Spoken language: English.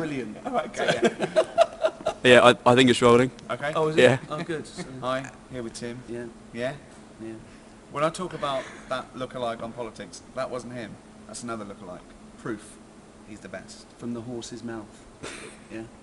brilliant. Oh, okay, yeah. Yeah, I think it's rolling. Okay. Oh, is it? Yeah. Oh, good. So, Hi, here with Tim. yeah, Yeah? yeah. When I talk about that lookalike on politics, that wasn't him. That's another lookalike. Proof. He's the best. From the horse's mouth. Yeah.